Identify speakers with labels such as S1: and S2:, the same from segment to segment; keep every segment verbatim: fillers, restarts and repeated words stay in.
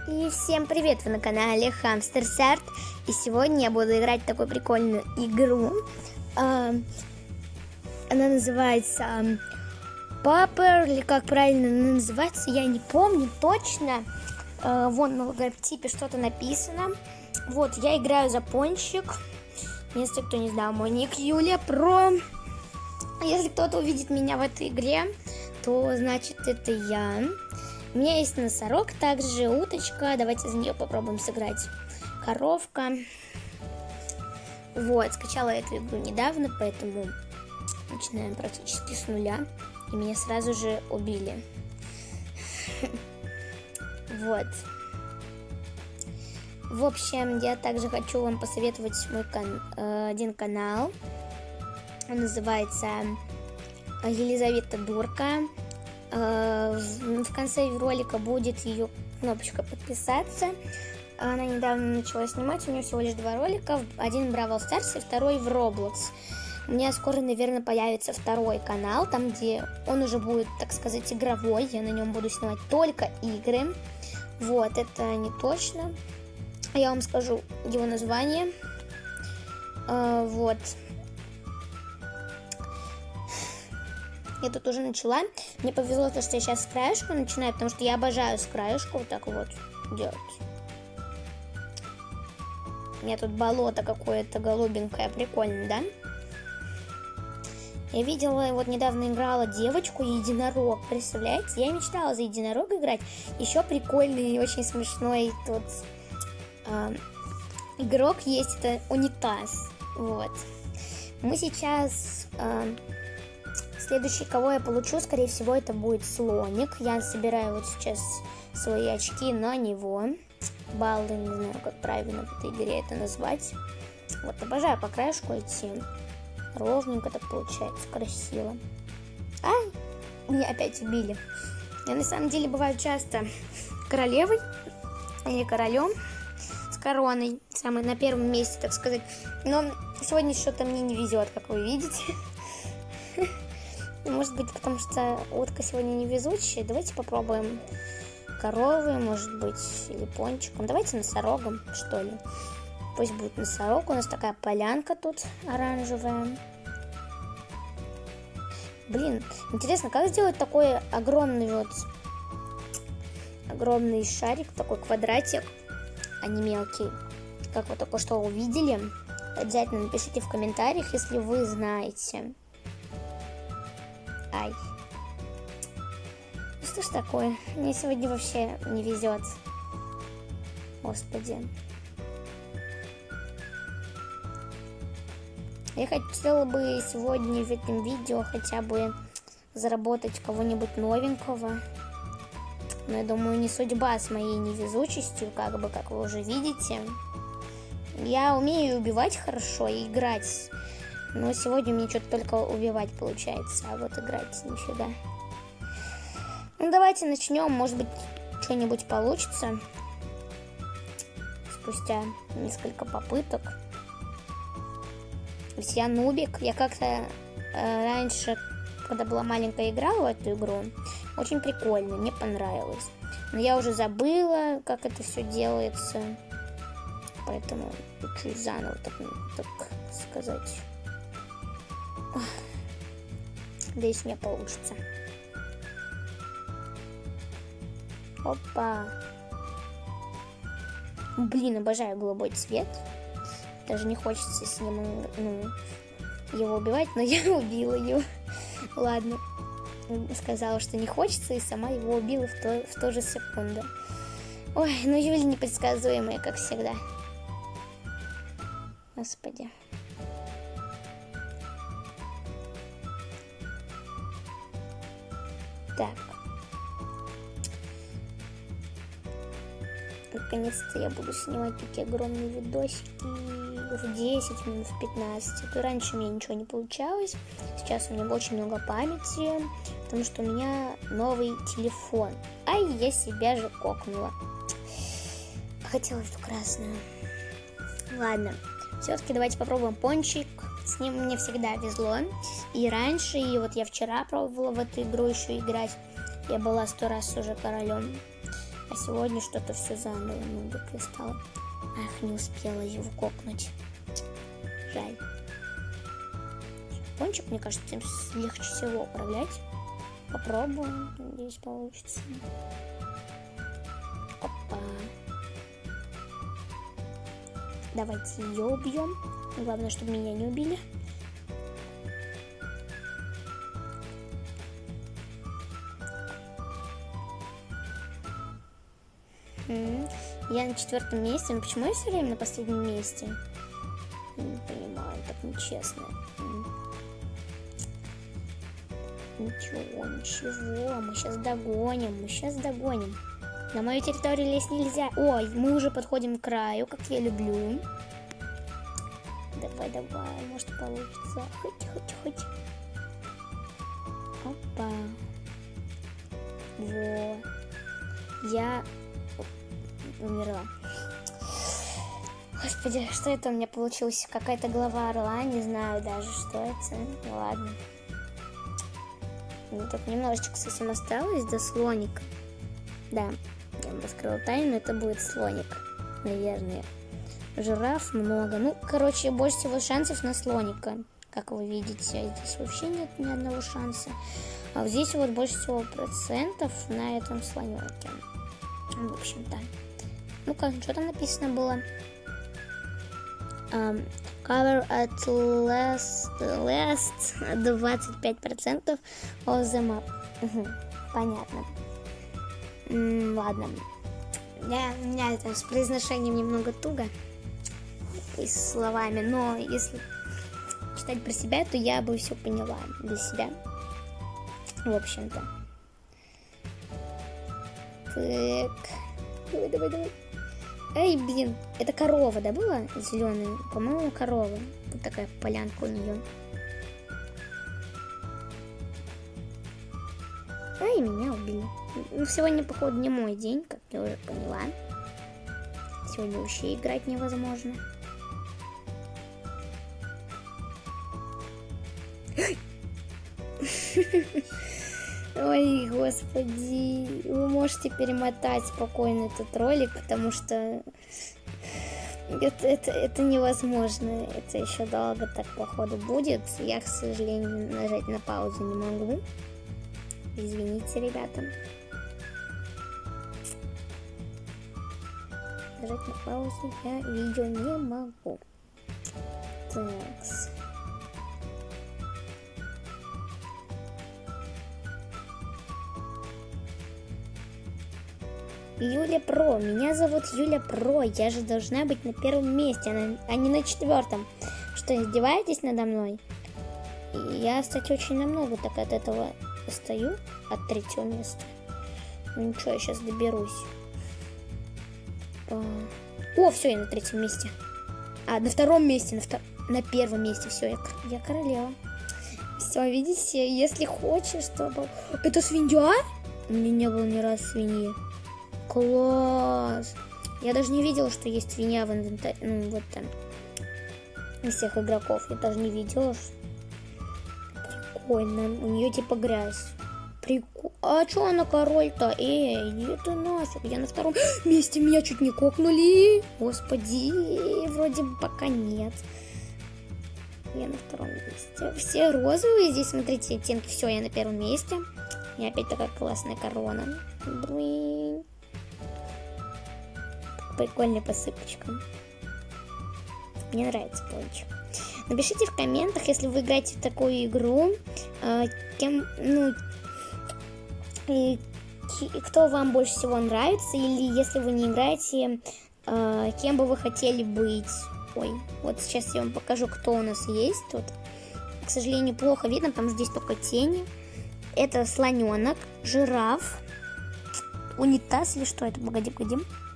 S1: И всем привет, вы на канале Hamsters Art. И сегодня я буду играть в такую прикольную игру. Она называется Paper, или как правильно она называется, я не помню точно. Вон на логотипе что-то написано. Вот, я играю за пончик. Если кто не знал, мой ник Юлия Про. Если кто-то увидит меня в этой игре, то значит это я. У меня есть носорог, также уточка. Давайте за нее попробуем сыграть. Коровка. Вот, скачала эту игру недавно, поэтому начинаем практически с нуля. И меня сразу же убили. Вот. В общем, я также хочу вам посоветовать мой кан один канал. Он называется Елизавета Дурка. В конце ролика будет ее кнопочка подписаться. Она недавно начала снимать, у нее всего лишь два ролика. Один в Бравл Старсе, второй в Roblox. У меня скоро, наверное, появится второй канал, там где он уже будет, так сказать, игровой. Я на нем буду снимать только игры. Вот, это не точно. Я вам скажу его название. Вот. Я тут уже начала. Мне повезло, то, что я сейчас с краешку начинаю, потому что я обожаю с краешку вот так вот делать. У меня тут болото какое-то голубенькое, прикольно, да? Я видела, вот недавно играла девочку единорог, представляете? Я мечтала за единорога играть. Еще прикольный и очень смешной тут э, игрок есть, это унитаз. Вот. Мы сейчас... Э, Следующий, кого я получу, скорее всего, это будет слоник. Я собираю вот сейчас свои очки на него. Баллы, не знаю, как правильно в этой игре это назвать. Вот, обожаю по краешку идти. Ровненько так получается, красиво. А, меня опять убили. Я на самом деле бываю часто королевой, или королем с короной. Самый на первом месте, так сказать. Но сегодня что-то мне не везет, как вы видите. Может быть, потому что утка сегодня невезучая. Давайте попробуем коровы, может быть, или пончиком. Давайте носорогом, что ли. Пусть будет носорог. У нас такая полянка тут оранжевая. Блин, интересно, как сделать такой огромный вот... Огромный шарик, такой квадратик, а не мелкий. Как вы только что увидели. Обязательно напишите в комментариях, если вы знаете. Ай. Ну что ж такое? Мне сегодня вообще не везет. Господи. Я хотела бы сегодня в этом видео хотя бы заработать кого-нибудь новенького. Но я думаю, не судьба с моей невезучестью, как бы, как вы уже видите. Я умею убивать хорошо и играть. Но сегодня мне что-то только убивать получается, а вот играть нифига. Ну давайте начнем, может быть что-нибудь получится. Спустя несколько попыток. Ведь я нубик, я как-то э, раньше, когда была маленькая, играла в эту игру. Очень прикольно, мне понравилось. Но я уже забыла, как это все делается. Поэтому учусь заново, так, так сказать. Надеюсь, мне получится. Опа. Блин, обожаю голубой цвет. Даже не хочется с ним, ну, его убивать, но я убила его. Ладно. Сказала, что не хочется, и сама его убила в, то, в ту же секунду. Ой, ну Юля непредсказуемая, как всегда. Господи. Так. Наконец-то я буду снимать такие огромные видосики в десять минут, в пятнадцать. Это раньше у меня ничего не получалось. Сейчас у меня очень много памяти, потому что у меня новый телефон. Ай, я себя же кокнула. Хотела эту красную. Ладно. Все-таки давайте попробуем пончик. С ним мне всегда везло. И раньше, и вот я вчера пробовала в эту игру еще играть. Я была сто раз уже королем. А сегодня что-то все заново, ну, так стало. Ах, не успела его кокнуть. Жаль. Пончик, мне кажется, им легче всего управлять. Попробуем, надеюсь, получится. Опа. Давайте ее убьем. Главное, чтобы меня не убили. Я на четвертом месте. Но почему я все время на последнем месте? Не понимаю, так нечестно. Ничего, ничего. Мы сейчас догоним. Мы сейчас догоним. На мою территорию лезть нельзя. Ой, мы уже подходим к краю, как я люблю. Давай, давай, может получится. Хоть, хоть, хоть. Опа. Во. Я умерла. Господи, что это у меня получилось? Какая-то голова орла, не знаю даже, что это. Ну ладно. Ну, тут немножечко совсем осталось до слоника. Да, я вам раскрыла тайну, это будет слоник, наверное. Жираф много. Ну, короче, больше всего шансов на слоника. Как вы видите, здесь вообще нет ни одного шанса. А вот здесь вот больше всего процентов на этом слоненке. В общем-то. Ну-ка, что там написано было? Um, cover at last, last двадцать пять процентов of the map. Угу, понятно. М-м, ладно. Я, у меня это с произношением немного туго. И с словами. Но если читать про себя, то я бы все поняла для себя. В общем-то. Так. Давай, давай, давай. Эй, блин, это корова, да, была зеленая? По-моему, корова. Вот такая полянка у нее. Эй, меня убили. Ну, сегодня, походу, не мой день, как я уже поняла. Сегодня вообще играть невозможно. Ой, господи, вы можете перемотать спокойно этот ролик, потому что это, это, это невозможно, это еще долго так, походу, будет. Я, к сожалению, нажать на паузу не могу. Извините, ребята. Нажать на паузу я видео не могу. Такс. Юля Про. Меня зовут Юля Про. Я же должна быть на первом месте, а не на четвертом. Что, издеваетесь надо мной? И я, кстати, очень намного так от этого стою, от третьего места. Ну ничего, я сейчас доберусь. О, все, я на третьем месте. А, на втором месте, на, втор... на первом месте. Все, я, я королева. Все, видите, если хочешь, чтобы... Это свинья? У меня не было ни разу свиньи. Класс! Я даже не видела, что есть свинья в инвентаре. Ну, вот там. Из всех игроков. Я даже не видела. Прикольно. У нее типа грязь. Прикольно. А что она король-то? Эй, иди ты нафиг. Я на втором месте. Меня чуть не кокнули. Господи. Вроде бы пока нет. Я на втором месте. Все розовые. Здесь, смотрите, оттенки. Все, я на первом месте. И опять такая классная корона. Блин. Прикольная посыпочка. Мне нравится пончик. Напишите в комментах, если вы играете в такую игру, э, кем, ну, и, и кто вам больше всего нравится, или если вы не играете, э, кем бы вы хотели быть. Ой, вот сейчас я вам покажу, кто у нас есть тут. К сожалению, плохо видно, потому что здесь только тени. Это слоненок, жираф, унитаз или что это? Погоди, погоди.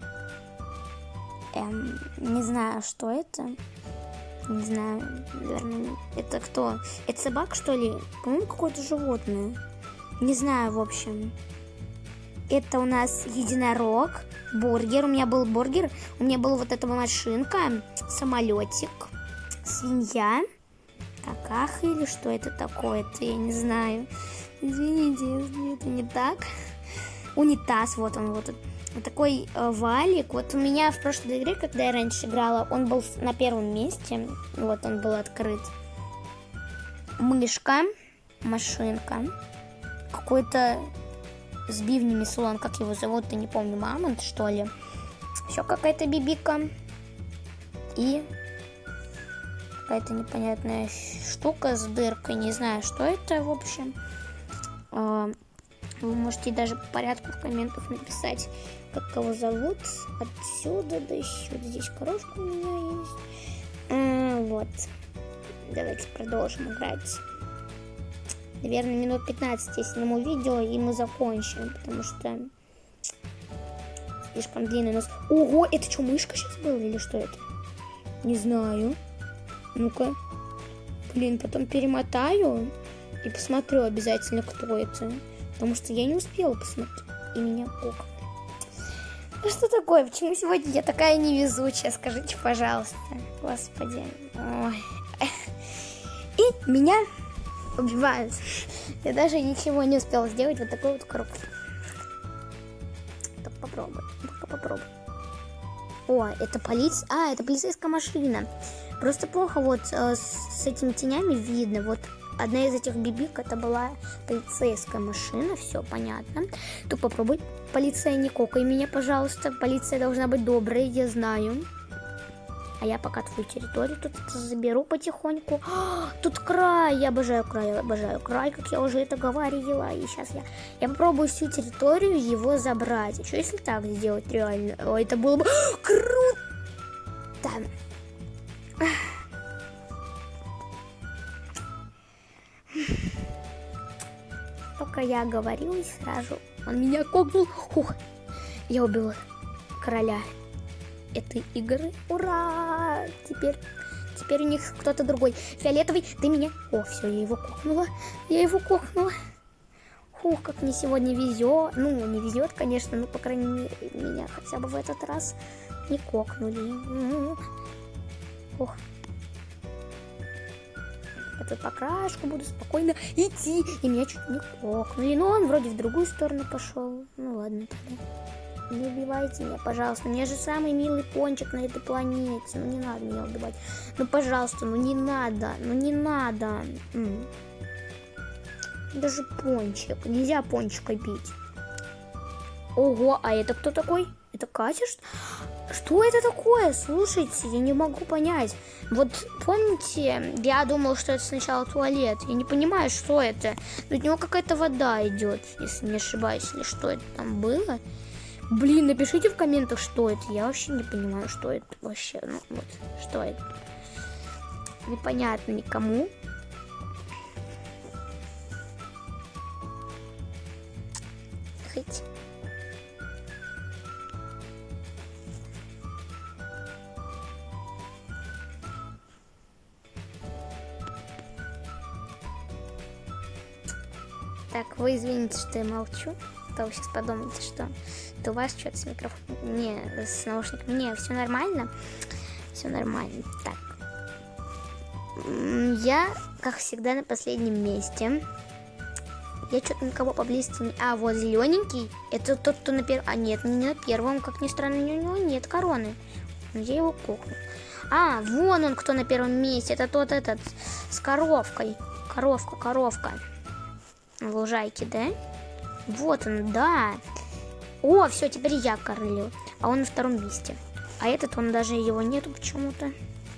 S1: Эм, не знаю, что это. Не знаю, наверное, это кто? Это собака, что ли? По-моему, какое-то животное. Не знаю, в общем. Это у нас единорог, бургер. У меня был бургер. У меня была вот эта машинка, самолетик, свинья, какаха или что это такое-то, я не знаю. Извините, если это не так. унитаз, вот он, вот, вот такой э, валик. Вот у меня в прошлой игре, когда я раньше играла, он был на первом месте, вот он был открыт. Мышка, машинка, какой-то с бивнями слон, как его зовут, я не помню, мамонт, что ли. Еще какая-то бибика. И какая-то непонятная штука с дыркой, не знаю, что это, в общем. Вы можете даже по порядку в комментах написать, как его зовут. Отсюда до сюда. Здесь коробка у меня есть. А, вот. Давайте продолжим играть. Наверное, минут пятнадцать я сниму видео, и мы закончим, потому что слишком длинный у нас. Ого, это что, мышка сейчас была или что это? Не знаю. Ну-ка. Блин, потом перемотаю и посмотрю обязательно, кто это. Потому что я не успела посмотреть. И меня кокнули. Ну что такое? Почему сегодня я такая невезучая? Скажите, пожалуйста. Господи. Ой. И меня убивают. Я даже ничего не успела сделать. Вот такой вот круг. Так попробуй. Только попробуй. О, это полиция. А, это полицейская машина. Просто плохо вот э, с этими тенями видно. Вот одна из этих бибик, это была полицейская машина. Все понятно. Тут попробуй. Полиция, не кокай меня, пожалуйста. Полиция должна быть доброй, я знаю. А я пока твою территорию тут заберу потихоньку. А, тут край. Я обожаю край. Я обожаю край, как я уже это говорила. И сейчас я, я попробую всю территорию его забрать. А что если так сделать реально? О, это было бы круто. Только я говорила и сразу он меня кокнул. Хух. Я убила короля этой игры. Ура! Теперь, теперь у них кто-то другой. Фиолетовый, ты меня... О, все, я его кокнула. Я его кокнула. Хух, как мне сегодня везет. Ну, не везет, конечно, но, по крайней мере, меня хотя бы в этот раз не кокнули. Ух. Я тут по краешку буду спокойно идти. И меня чуть не кокнули. Но он вроде в другую сторону пошел. Ну ладно тогда. Не убивайте меня, пожалуйста. У меня же самый милый пончик на этой планете. Ну не надо меня убивать. Ну пожалуйста, ну не надо. Ну не надо. М-м. Даже пончик. Нельзя пончика бить. Ого, а это кто такой? Это Катя? Что это такое? Слушайте, я не могу понять. Вот помните, я думал, что это сначала туалет. Я не понимаю, что это. Но от него какая-то вода идет, если не ошибаюсь. Или что это там было? Блин, напишите в комментах, что это. Я вообще не понимаю, что это вообще. Ну вот, что это. Непонятно никому. Хоть. Так, вы извините, что я молчу. То вы сейчас подумаете, что это у вас что-то с микрофоном. Не, с наушниками. Не, все нормально. Все нормально. Так. Я, как всегда, на последнем месте. Я что-то никого поблизости не... А, вот зелененький. Это тот, кто на первом... А, нет, не на первом. Как ни странно, у него нет короны. Я его кокну. А, вон он, кто на первом месте. Это тот этот с коровкой. Коровка, коровка. В лужайке, да? Вот он, да. О, все, теперь я королю. А он на втором месте. А этот, он даже его нету почему-то.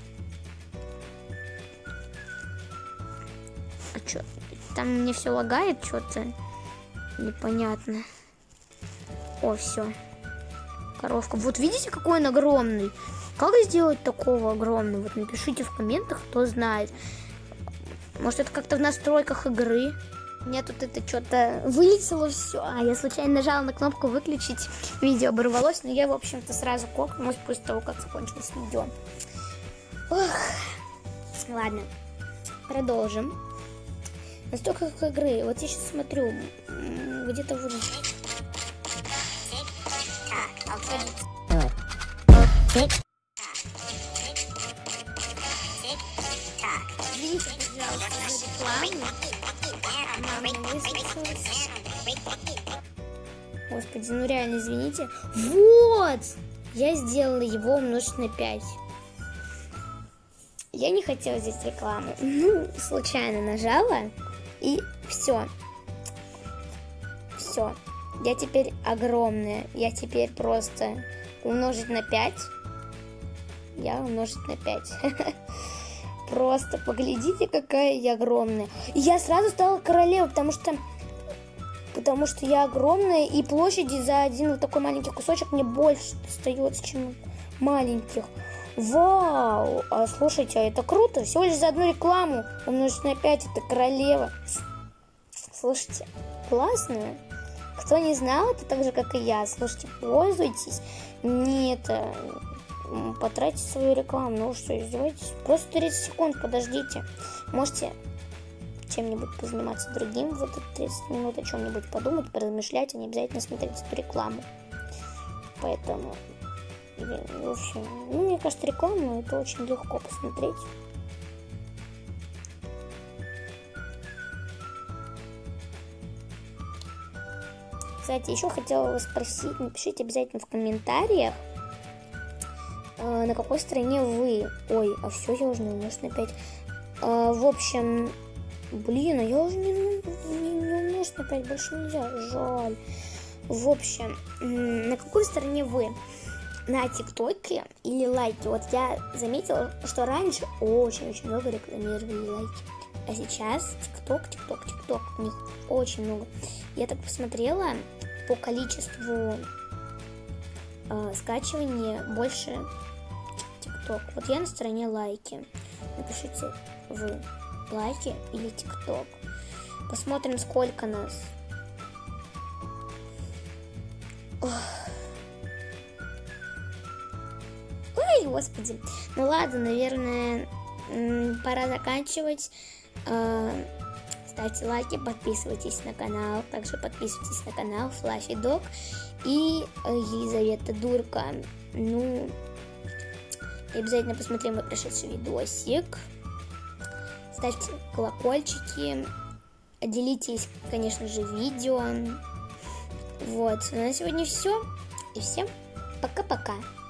S1: А что? Там мне все лагает что-то. Непонятно. О, все. Коровка. Вот видите, какой он огромный? Как сделать такого огромного? Вот напишите в комментах, кто знает. Может, это как-то в настройках игры. У меня тут это что-то вылетело все. А я случайно нажала на кнопку выключить. Видео оборвалось, но я, в общем-то, сразу кокнулась после того, как закончилось видео. Ох. Ладно. Продолжим. Настолько как игры. Вот я сейчас смотрю. Где-то вот... Извините, пожалуйста, за рекламу. Господи, ну реально, извините. Вот! Я сделала его умножить на пять. Я не хотела здесь рекламу. Ну, случайно нажала. И все. Все. Я теперь огромная. Я теперь просто умножить на пять. Я умножить на пять. Просто поглядите, какая я огромная. И я сразу стала королевой, потому что... Потому что я огромная, и площади за один вот такой маленький кусочек мне больше достается, чем маленьких. Вау! А слушайте, а это круто. Всего лишь за одну рекламу умножить на пять, это королева. Слушайте, классно. Кто не знал, это так же, как и я. Слушайте, пользуйтесь. Не это... Потратить свою рекламу. Ну что, издеваетесь? Просто тридцать секунд, подождите. Можете чем-нибудь позаниматься другим в этот тридцать минут, о чем-нибудь подумать, поразмышлять, а не обязательно смотреть эту рекламу. Поэтому, в общем, ну, мне кажется, рекламу это очень легко посмотреть. Кстати, еще хотела вас спросить, напишите обязательно в комментариях, на какой стороне вы. Ой, а все, я уже не умножить на пять. А, в общем, блин, а я уже не, не, не умножить на пять, больше нельзя. Жаль. В общем, на какой стороне вы? На ТикТоке или лайки? Вот я заметила, что раньше очень-очень много рекламировали лайки. А сейчас ТикТок, ТикТок, ТикТок. У них очень много. Я так посмотрела по количеству э, скачивания больше ТикТок. Вот я на стороне лайки. Напишите вы лайки или ТикТок. Посмотрим, сколько нас. Ох. Ой, господи. Ну ладно, наверное, пора заканчивать. Ставьте лайки, подписывайтесь на канал. Также подписывайтесь на канал Fluffy Dog и Елизавета Дурка. Ну, и обязательно посмотрим мой прошедший видосик. Ставьте колокольчики. Делитесь, конечно же, видео. Вот. Ну, на сегодня все. И всем пока-пока.